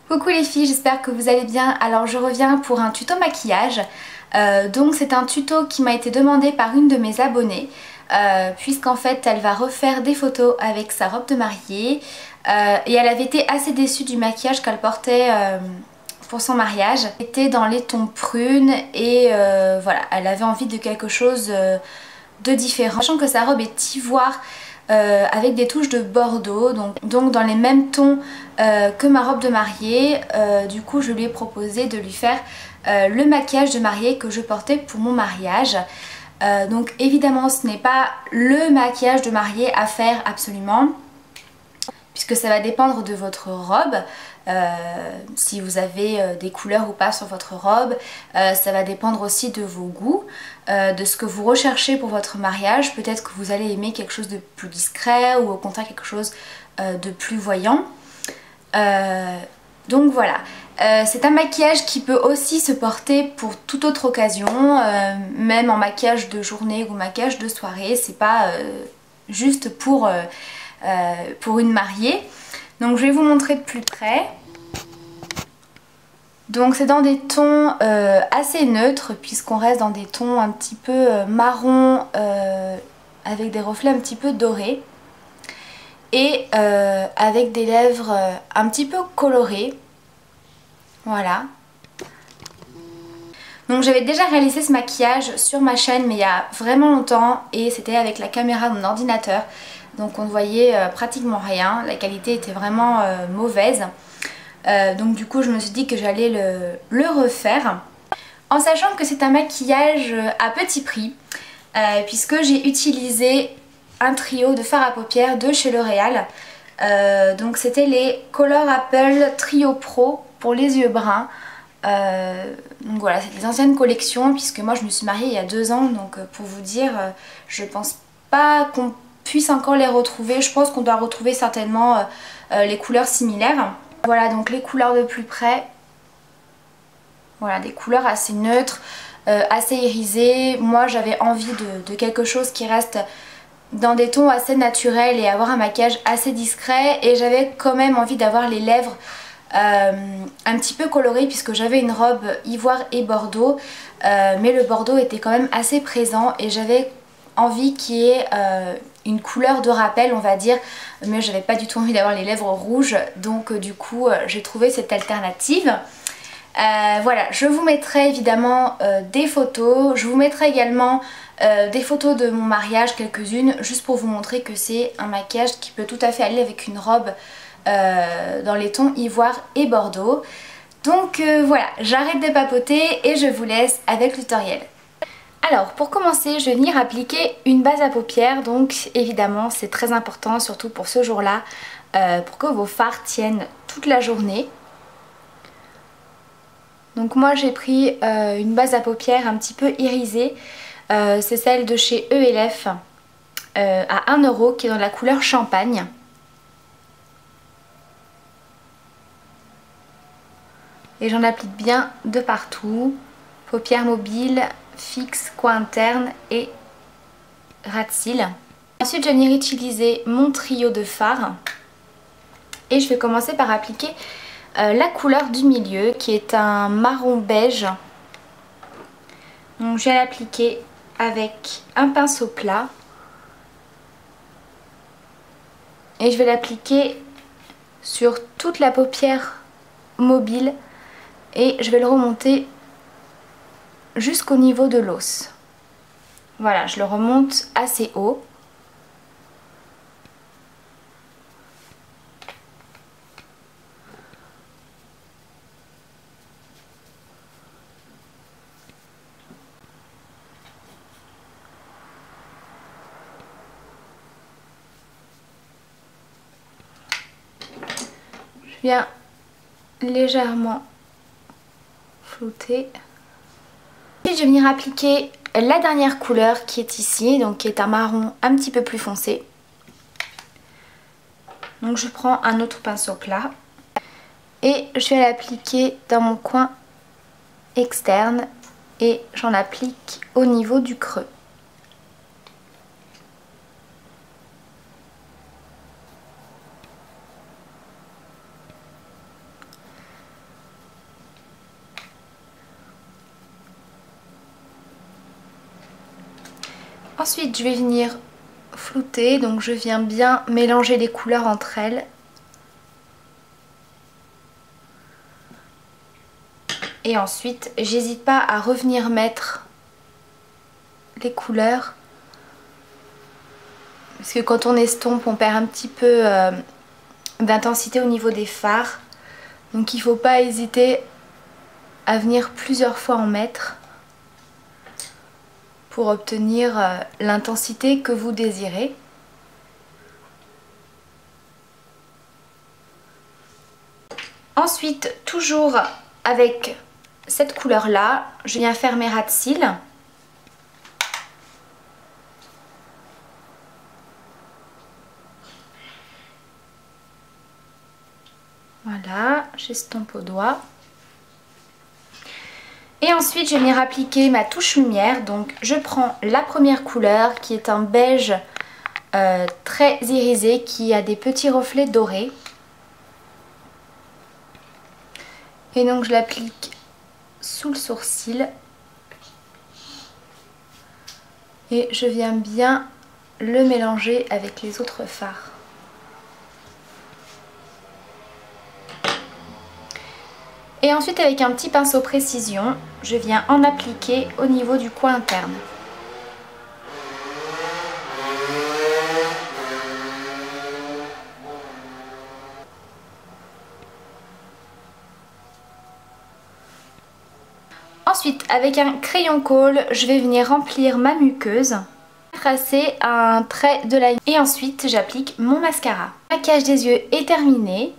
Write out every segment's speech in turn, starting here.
Coucou les filles, j'espère que vous allez bien. Alors je reviens pour un tuto maquillage. Donc c'est un tuto qui m'a été demandé par une de mes abonnées, puisqu'en fait elle va refaire des photos avec sa robe de mariée et elle avait été assez déçue du maquillage qu'elle portait pour son mariage. Elle était dans les tons prunes et voilà, elle avait envie de quelque chose de différent. Sachant que sa robe est ivoire avec des touches de bordeaux, donc dans les mêmes tons que ma robe de mariée. Du coup je lui ai proposé de lui faire le maquillage de mariée que je portais pour mon mariage. Donc évidemment ce n'est pas le maquillage de mariée à faire absolument, puisque ça va dépendre de votre robe, si vous avez des couleurs ou pas sur votre robe. Ça va dépendre aussi de vos goûts, de ce que vous recherchez pour votre mariage. Peut-être que vous allez aimer quelque chose de plus discret ou au contraire quelque chose de plus voyant. Donc voilà, c'est un maquillage qui peut aussi se porter pour toute autre occasion, même en maquillage de journée ou maquillage de soirée. C'est pas juste pour une mariée. Donc je vais vous montrer de plus près. Donc c'est dans des tons assez neutres, puisqu'on reste dans des tons un petit peu marron avec des reflets un petit peu dorés et avec des lèvres un petit peu colorées. Voilà. Donc j'avais déjà réalisé ce maquillage sur ma chaîne mais il y a vraiment longtemps, et c'était avec la caméra de mon ordinateur. Donc on ne voyait pratiquement rien, la qualité était vraiment mauvaise. Donc du coup je me suis dit que j'allais le refaire. En sachant que c'est un maquillage à petit prix, puisque j'ai utilisé un trio de fard à paupières de chez L'Oréal. Donc c'était les Color Apple Trio Pro pour les yeux bruns. Donc voilà, c'est des anciennes collections, puisque moi je me suis mariée il y a 2 ans, donc pour vous dire, je pense pas qu'on puisse encore les retrouver. Je pense qu'on doit retrouver certainement les couleurs similaires. Voilà donc les couleurs de plus près. Voilà, des couleurs assez neutres, assez irisées. Moi j'avais envie de quelque chose qui reste dans des tons assez naturels et avoir un maquillage assez discret, et j'avais quand même envie d'avoir les lèvres un petit peu colorées, puisque j'avais une robe ivoire et bordeaux, mais le bordeaux était quand même assez présent et j'avais envie qu'il y ait une couleur de rappel, on va dire, mais j'avais pas du tout envie d'avoir les lèvres rouges, donc du coup j'ai trouvé cette alternative. Voilà, je vous mettrai évidemment des photos, je vous mettrai également des photos de mon mariage, quelques-unes, juste pour vous montrer que c'est un maquillage qui peut tout à fait aller avec une robe dans les tons ivoire et bordeaux. Donc voilà, j'arrête de papoter et je vous laisse avec le tutoriel. Alors pour commencer, je vais venir appliquer une base à paupières, donc évidemment c'est très important, surtout pour ce jour-là, pour que vos fards tiennent toute la journée. Donc moi j'ai pris une base à paupières un petit peu irisée, c'est celle de chez ELF à 1 € qui est dans la couleur champagne. Et j'en applique bien de partout, paupières mobiles, fixes, coin interne et ras de cils. Ensuite je vais venir utiliser mon trio de fards et je vais commencer par appliquer la couleur du milieu qui est un marron beige. Donc je vais l'appliquer avec un pinceau plat et je vais l'appliquer sur toute la paupière mobile et je vais le remonter jusqu'au niveau de l'os. Voilà, je le remonte assez haut. Je viens légèrement flouter. Puis je vais venir appliquer la dernière couleur qui est ici, donc qui est un marron un petit peu plus foncé. Donc je prends un autre pinceau plat et je vais l'appliquer dans mon coin externe et j'en applique au niveau du creux. Ensuite je vais venir flouter, donc je viens bien mélanger les couleurs entre elles. Et ensuite j'hésite pas à revenir mettre les couleurs. Parce que quand on estompe on perd un petit peu d'intensité au niveau des fards. Donc il ne faut pas hésiter à venir plusieurs fois en mettre pour obtenir l'intensité que vous désirez. Ensuite, toujours avec cette couleur là, je viens faire mes ras de cils. Voilà, j'estompe au doigt. Et ensuite je vais venir appliquer ma touche lumière. Donc je prends la première couleur qui est un beige très irisé qui a des petits reflets dorés. Et donc je l'applique sous le sourcil. Et je viens bien le mélanger avec les autres fards. Et ensuite avec un petit pinceau précision, je viens en appliquer au niveau du coin interne. Ensuite avec un crayon colle, je vais venir remplir ma muqueuse, tracer un trait de ligne et ensuite j'applique mon mascara. Le maquillage des yeux est terminé.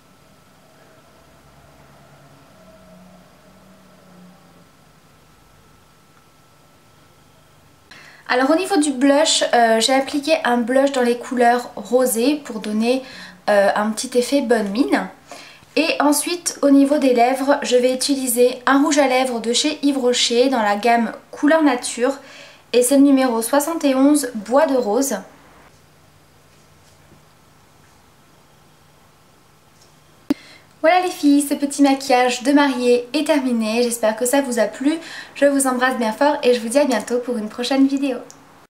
Alors au niveau du blush, j'ai appliqué un blush dans les couleurs rosées pour donner un petit effet bonne mine. Et ensuite au niveau des lèvres, je vais utiliser un rouge à lèvres de chez Yves Rocher dans la gamme Couleur Nature. Et c'est le numéro 71 Bois de Rose. Voilà les filles, ce petit maquillage de mariée est terminé. J'espère que ça vous a plu. Je vous embrasse bien fort et je vous dis à bientôt pour une prochaine vidéo.